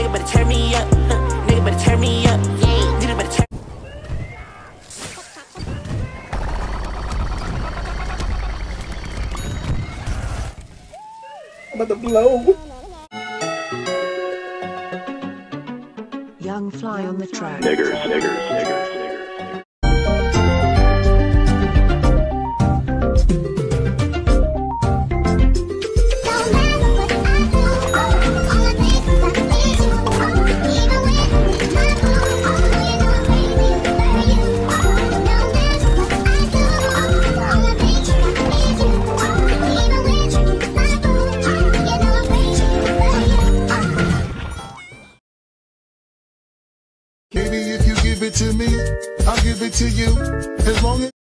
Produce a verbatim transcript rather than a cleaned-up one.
Nigga better turn me up. Nigga better turn me up. Nigga better turn. I'm about to blow. Young fly on the track. Niggers, niggers, niggers, niggers. Baby, if you give it to me, I'll give it to you. As long as